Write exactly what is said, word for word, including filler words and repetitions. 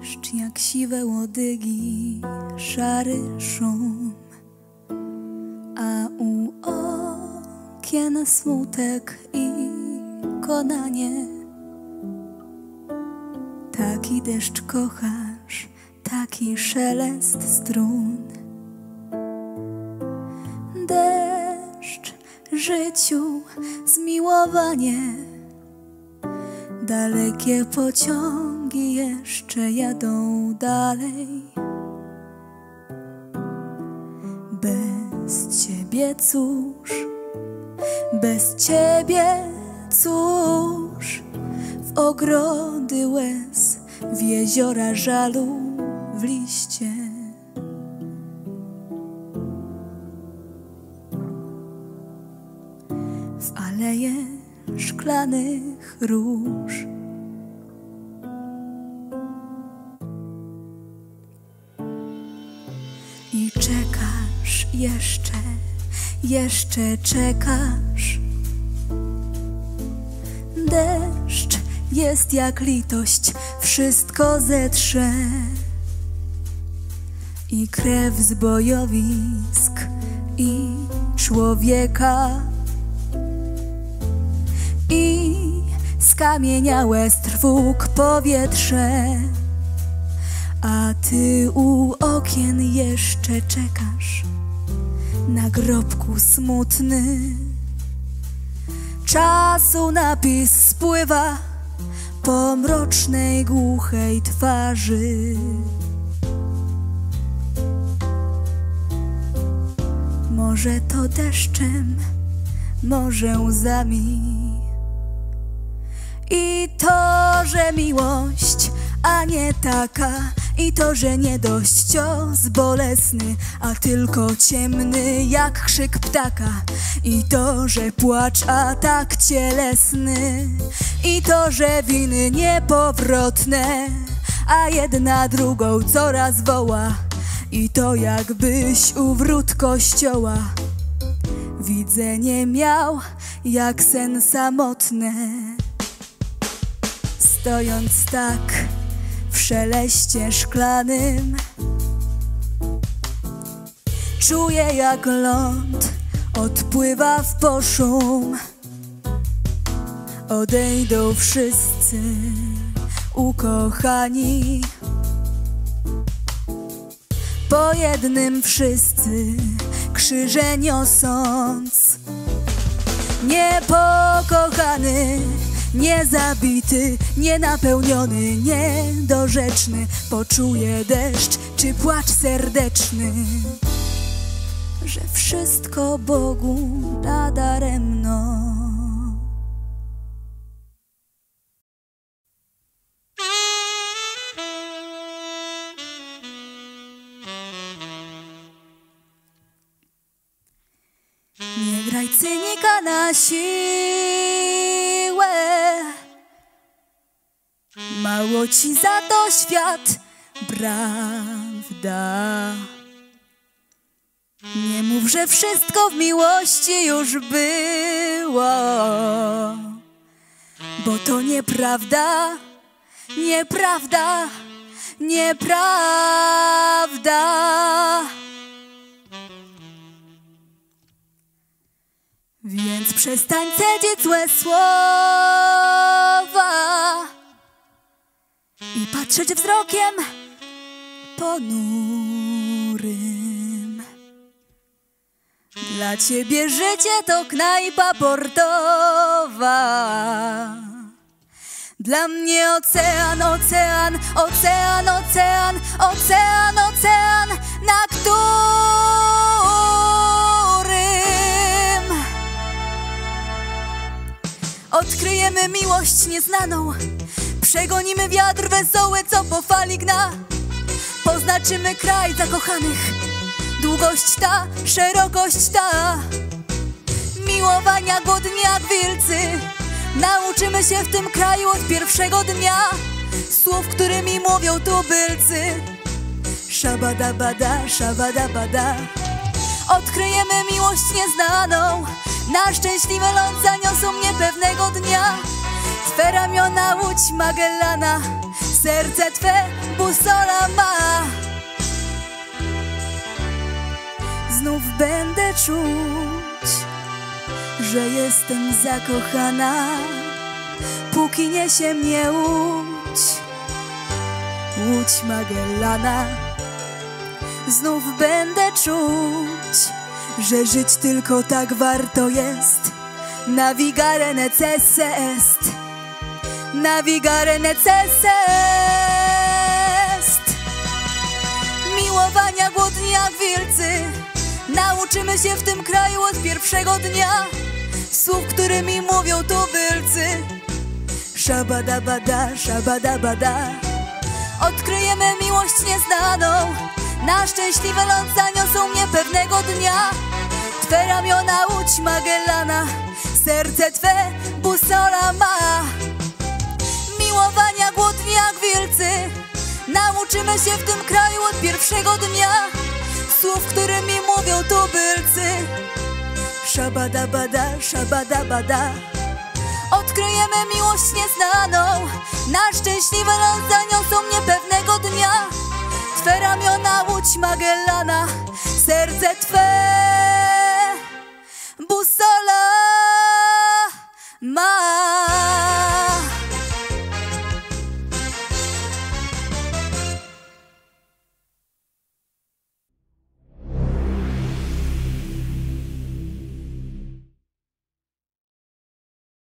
deszcz jak siwe łodygi, szary szum, a u okien smutek i konanie. Taki deszcz kochasz, taki szelest strun. Deszcz życiu, zmiłowanie. Dalekie pociągi jeszcze jadą dalej. Bez ciebie cóż, bez ciebie cóż, w ogrody łez, w jeziora żalu, w liście. W aleje szklanych róż. I czekasz jeszcze, jeszcze czekasz. Deszcz jest jak litość, wszystko zetrze. I krew z bojowisk, i człowieka, i skamieniałe z trwóg powietrze. A ty u okien jeszcze czekasz, na grobku smutny. Czasu napis spływa po mrocznej, głuchej twarzy. Może to deszczem, może łzami. I to, że miłość, a nie taka. I to, że nie dość cios bolesny, a tylko ciemny jak krzyk ptaka. I to, że płacz, a tak cielesny. I to, że winy niepowrotne, a jedna drugą coraz woła. I to, jakbyś u wrót kościoła widzenie miał jak sen samotne. Stojąc tak w szeleście szklanym, czuję, jak ląd odpływa w poszum. Odejdą wszyscy ukochani, po jednym wszyscy krzyże niosąc. Niepokochany, niezabity, nienapełniony, niedorzeczny, poczuje deszcz czy płacz serdeczny, że wszystko Bogu nadaremno. Nie graj cynika na siłę, mało ci za to świat, prawda? Nie mów, że wszystko w miłości już było, bo to nieprawda, nieprawda, nieprawda. Więc przestań cedzić złe słowa i patrzeć wzrokiem ponurym. Dla ciebie życie to knajpa portowa, dla mnie ocean, ocean, ocean, ocean, ocean, ocean, na którym odkryjemy miłość nieznaną. Przegonimy wiatr wesoły, co po fali gna. Poznaczymy kraj zakochanych, długość ta, szerokość ta. Miłowania godni jak wilcy, nauczymy się w tym kraju od pierwszego dnia słów, którymi mówią tubylcy. Szabadabada, szabadabada. Odkryjemy miłość nieznaną, na szczęśliwe ląd zaniosą mnie pewnego dnia. Twe ramiona łódź Magellana, serce Twe busola ma. Znów będę czuć, że jestem zakochana, póki niesie mnie łódź, łódź Magellana. Znów będę czuć, że żyć tylko tak warto jest. Navigare necesse est, navigare necesse est. Miłowania głodni jak wilcy, nauczymy się w tym kraju od pierwszego dnia słów, którymi mówią tubylcy. Szabadabada, szabadabada. Odkryjemy miłość nieznaną, na szczęśliwy ląd zaniosą mnie pewnego dnia. Twe ramiona łódź Magellana, serce Twe busola ma. Miłowania głodni jak wilcy, nauczymy się w tym kraju od pierwszego dnia słów, którymi mówią tubylcy. Szabadabada, szabadabada. Odkryjemy miłość nieznaną, na szczęśliwy ląd zaniosą mnie pewnego dnia. Twe ramiona łódź Magellana, serce Twe